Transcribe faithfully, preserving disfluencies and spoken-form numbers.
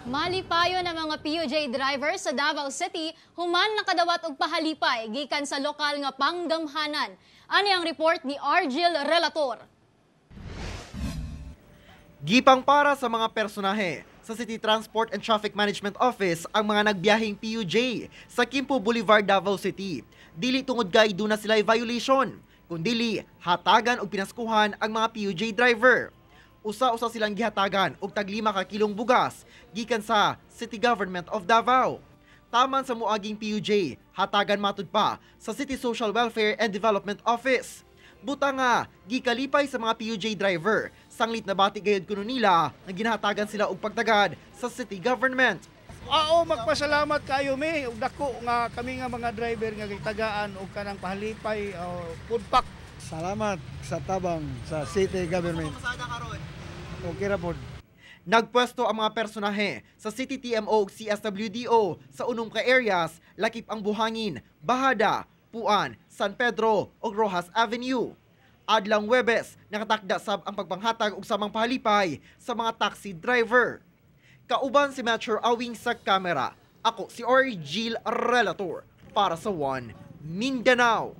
Malipayo ng mga P U J drivers sa Davao City, human nakadawat og pahalipay gikan sa lokal nga panggamhanan. Ani ang report ni Argil Relator. Gipang para sa mga personahe sa City Transport and Traffic Management Office ang mga nagbiyahing P U J sa Quimpo Boulevard, Davao City. Dili tungod kay duna sila violation, kundili hatagan og pinaskuhan ang mga P U J driver. Usa-usa silang gihatagan og taglima ka kilong bugas gikan sa City Government of Davao. Taman sa muaging P U J, hatagan matud pa sa City Social Welfare and Development Office. Buta nga, gikalipay sa mga P U J driver, sanglit na bati gayud kuno nila nga ginahatagan sila og pagtagad sa City Government. Oo, magpasalamat kayo mi ug dako nga kami nga mga driver nga gitagaan og kanang pahalipay o food pack. Salamat sa tabang sa City Government. Okay ra pod. Nagpwesto ang mga personahe sa City T M O ug C S W D O sa unom ka areas, lakip ang Buhangin, Bahada, Puan, San Pedro ug Rojas Avenue. Adlang Huwebes, nakatakda sab ang pagpanghatag og samang pahalipay sa mga taxi driver. Kauban si Metro Awing sa kamera. Ako si Argil Relator para sa One Mindanao.